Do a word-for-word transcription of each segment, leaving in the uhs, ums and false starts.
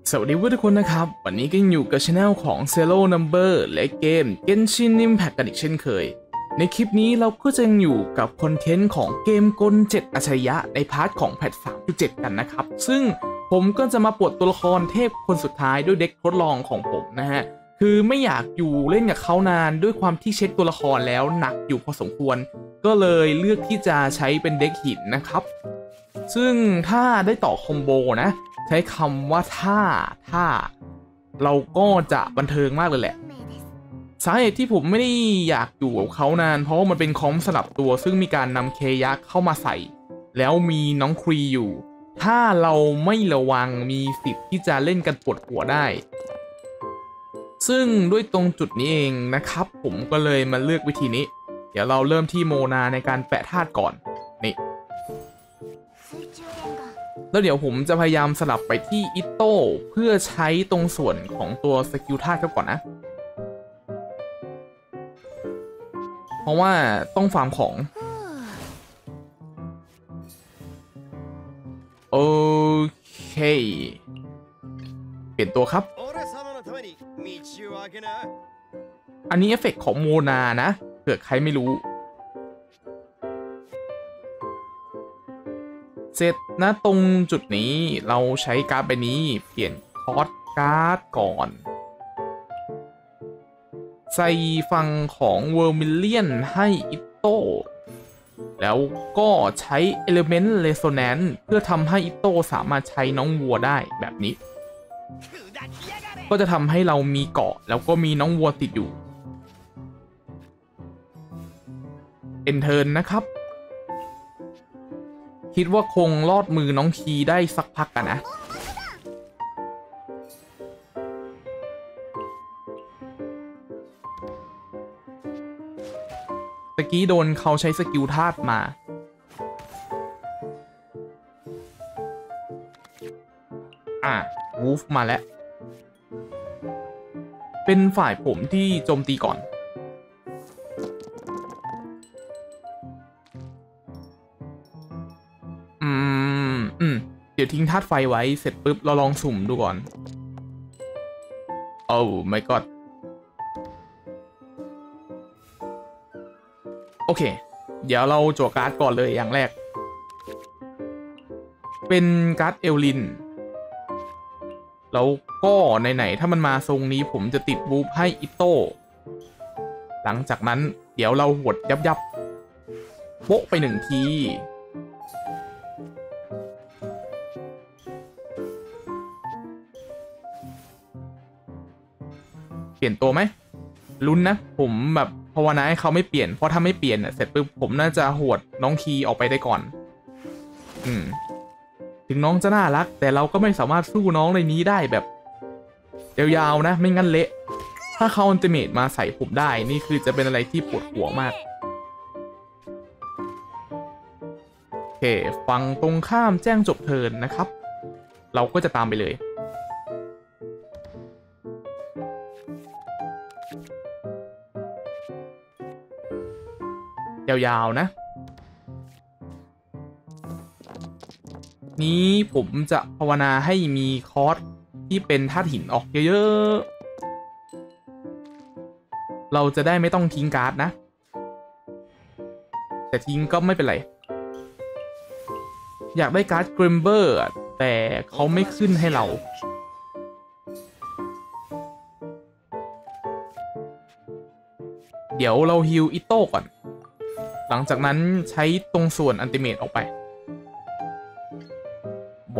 สวัสดีทุกคนนะครับวันนี้ก็ยังอยู่กับช anel ของ Zero Number และเกม Genshin Impact กันอีกเช่นเคยในคลิปนี้เราก็จะยังอยู่กับคอนเทนต์ของเกมกลเจ็ดอัจฉริยะในพาร์ทของแพท สามจุดเจ็ด กันนะครับซึ่งผมก็จะมาปลดตัวละครเทพคนสุดท้ายด้วยเด็กทดลองของผมนะฮะคือไม่อยากอยู่เล่นกับเขานานด้วยความที่เช็คตัวละครแล้วหนักอยู่พอสมควรก็เลยเลือกที่จะใช้เป็นเด็กหินนะครับซึ่งถ้าได้ต่อคอมโบนะใช้คำว่าถ้าถ้าเราก็จะบันเทิงมากเลยแหละสาเหตุที่ผมไม่ได้อยากอยู่กับเขานานเพราะว่ามันเป็นคอมสลับตัวซึ่งมีการนำเคยักเข้ามาใส่แล้วมีน้องครีอยู่ถ้าเราไม่ระวังมีสิทธิ์ที่จะเล่นกันปวดหัวได้ซึ่งด้วยตรงจุดนี้เองนะครับผมก็เลยมาเลือกวิธีนี้เดี๋ยวเราเริ่มที่โมนาในการแปะธาตุก่อนนี่แล้วเดี๋ยวผมจะพยายามสลับไปที่อิโต้เพื่อใช้ตรงส่วนของตัวสกิลธาตุก่อนนะเพราะว่าต้องฟาร์มของโอเคเปลี่ยนตัวครับอันนี้เอฟเฟกต์ของโมนานะเผื่อใครไม่รู้เสร็จนะตรงจุดนี้เราใช้การ์ดใบนี้เปลี่ยนคอร์สการ์ดก่อนใส่ฝั่งของเวอร์มิลเลียนให้อิโต้แล้วก็ใช้ Element Resonance เพื่อทำให้อิโต้สามารถใช้น้องวัวได้แบบนี้ก็จะทำให้เรามีเกาะแล้วก็มีน้องวัวติดอยู่เอ็นเทิร์นนะครับคิดว่าคงลอดมือน้องคีได้สักพักกันนะตะกี้โดนเขาใช้สกิลธาตุมาอ่ะวูฟมาแล้วเป็นฝ่ายผมที่โจมตีก่อนอืมอืมเดี๋ยวทิ้งธาตุไฟไว้เสร็จปุ๊บเราลองสุ่มดูก่อนโอ้ my god โอเคเดี๋ยวเราจั่วการ์ดก่อนเลยอย่างแรกเป็นการ์ดเอลลินแล้วก็ไหนๆถ้ามันมาทรงนี้ผมจะติดบูฟให้อิโต้หลังจากนั้นเดี๋ยวเราหวดยับยับโป๊ะไปหนึ่งทีเปลี่ยนตัวไหมลุ้นนะผมแบบภาวนาให้เขาไม่เปลี่ยนเพราะถ้าไม่เปลี่ยนเสร็จปุ๊บผมน่าจะหวดน้องคีออกไปได้ก่อนอืมถึงน้องจะน่ารักแต่เราก็ไม่สามารถสู้น้องในนี้ได้แบบยาวๆนะไม่งั้นเละถ้าเขาอัลติเมทมาใส่ผมได้นี่คือจะเป็นอะไรที่ปวดหัวมากโอเคฟังตรงข้ามแจ้งจบเทิร์นนะครับเราก็จะตามไปเลยยาวๆนะนี้ผมจะภาวนาให้มีคอร์สที่เป็นธาตุหินออกเยอะๆเราจะได้ไม่ต้องทิ้งการ์ดนะแต่ทิ้งก็ไม่เป็นไรอยากได้การ์ดเกรมเบอร์แต่เขาไม่ขึ้นให้เราเดี๋ยวเราฮิลอิโต้ก่อนหลังจากนั้นใช้ตรงส่วนอัลติเมทออกไปโบ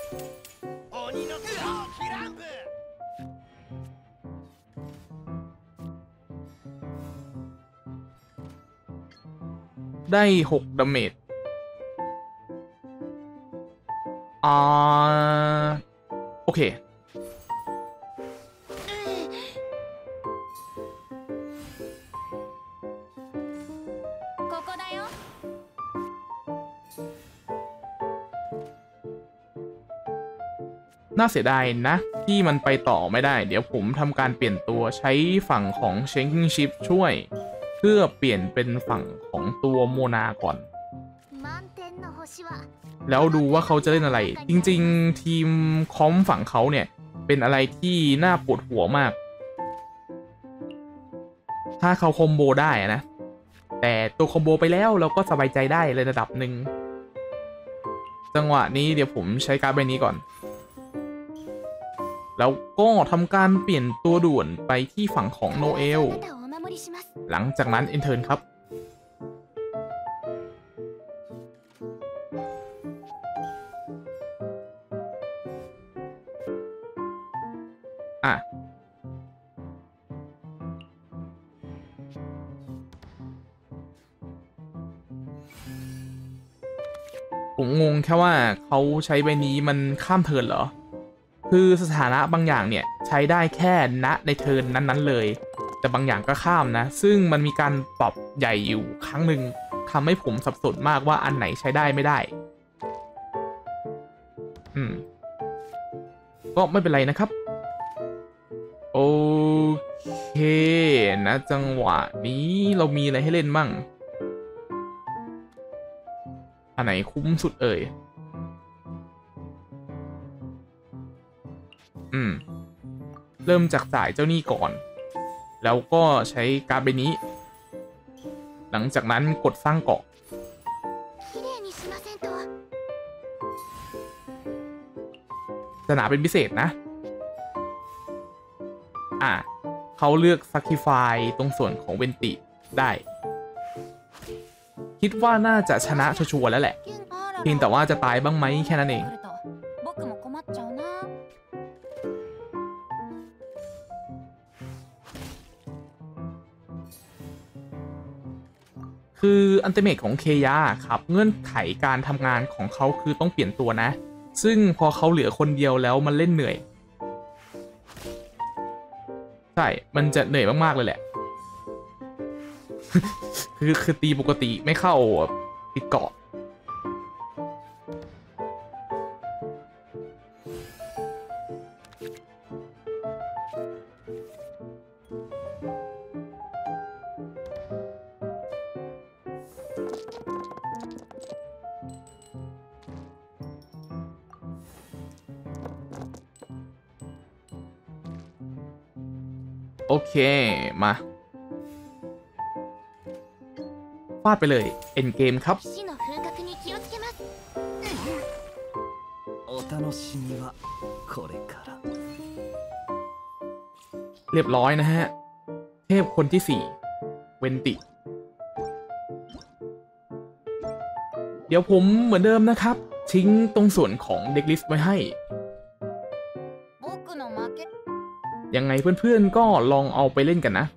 ได้หกดาเมจอ่าโอเคน่าเสียดายนะที่มันไปต่อไม่ได้เดี๋ยวผมทำการเปลี่ยนตัวใช้ฝั่งของ Changing Ship ช่วยเพื่อเปลี่ยนเป็นฝั่งของตัวโมนาก่อน แล้วดูว่าเขาจะเล่นอะไรจริงๆทีมคอมฝั่งเขาเนี่ยเเป็นอะไรที่น่าปวดหัวมาก ถ้าเขาคอมโบได้นะแต่ตัวคอมโบไปแล้วเราก็สบายใจได้ในระดับหนึ่งจังหวะนี้เดี๋ยวผมใช้การ์ดใบนี้ก่อนแล้วก็ทำการเปลี่ยนตัวด่วนไปที่ฝั่งของโนเอลหลังจากนั้นเอนเทิร์นครับอ่ะผมงงแค่ว่าเขาใช้ใบนี้มันข้ามเทิร์นเหรอคือสถานะบางอย่างเนี่ยใช้ได้แค่ณในเทิร์นนั้นๆเลยแต่บางอย่างก็ข้ามนะซึ่งมันมีการปรับใหญ่อยู่ครั้งหนึ่งทำให้ผมสับสนมากว่าอันไหนใช้ได้ไม่ได้อืมก็ไม่เป็นไรนะครับโอเคนะจังหวะนี้เรามีอะไรให้เล่นมั่งอันไหนคุ้มสุดเอ่ยอืมเริ่มจากจ่ายเจ้าหนี้ก่อนแล้วก็ใช้การ์ดใบนี้หลังจากนั้นกดสร้างเกาะสนาเป็นพิเศษนะอ่ะเขาเลือก Sacrifice ตรงส่วนของเวนติได้คิดว่าน่าจะชนะชัวร์แล้วแหละเพียงแต่ว่าจะตายบ้างไหมแค่นั้นเองคืออันติเมทของเคยาครับเงื่อนไขการทำงานของเขาคือต้องเปลี่ยนตัวนะซึ่งพอเขาเหลือคนเดียวแล้วมันเล่นเหนื่อยใช่มันจะเหนื่อยมากๆเลยแหละ คือคือตีปกติไม่เข้าติดเกาะโอเคมาฟาดไปเลยเอ็นเกมครับเรียบร้อยนะฮะเทพคนที่สี่เวนติเดี๋ยวผมเหมือนเดิมนะครับทิ้งตรงส่วนของเด็กลิสต์ไว้ให้ยังไงเพื่อนๆก็ลองเอาไปเล่นกันนะ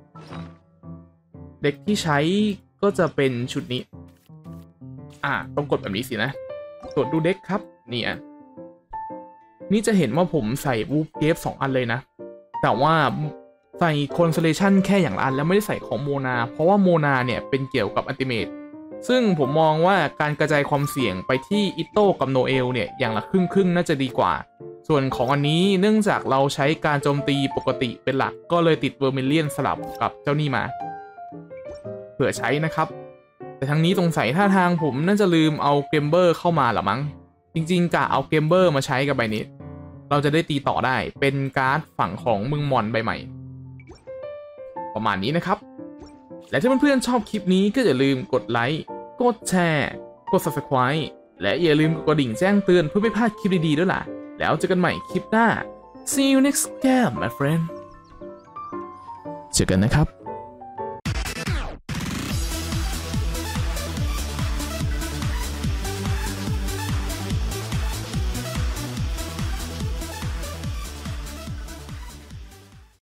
เด็กที่ใช้ก็จะเป็นชุดนี้อ่าต้องกดแบบนี้สินะตรวจดูเด็กครับเนี่ยนี่จะเห็นว่าผมใส่วูฟเกฟสองอันเลยนะแต่ว่าใส่คอนโซเลชันแค่อย่างละอันแล้วไม่ได้ใส่ของโมนาเพราะว่าโมนาเนี่ยเป็นเกี่ยวกับอัลติเมทซึ่งผมมองว่าการกระจายความเสี่ยงไปที่อิโต้กับโนเอลเนี่ยอย่างละครึ่งครึ่งน่าจะดีกว่าส่วนของอันนี้เนื่องจากเราใช้การโจมตีปกติเป็นหลักก็เลยติดเวอร์มิเลียนสลับกับเจ้านี่มาเผื่อใช้นะครับแต่ทั้งนี้สงสัยท่าทางผมน่าจะลืมเอาเกมเบอร์เข้ามาหรอมั้งจริงๆกะเอาเกมเบอร์มาใช้กับใบนี้เราจะได้ตีต่อได้เป็นการ์ดฝั่งของมึงมอนใบใหม่ประมาณนี้นะครับและถ้าเพื่อนๆชอบคลิปนี้ก็อย่าลืมกดไลค์กดแชร์กด ซับสไครบ์ และอย่าลืมกดกระดิ่งแจ้งเตือนเพื่อไม่พลาดคลิปดีๆด้วยล่ะแล้วเจอกันใหม่คลิปหน้า see you next game my friend เจอกันนะครับ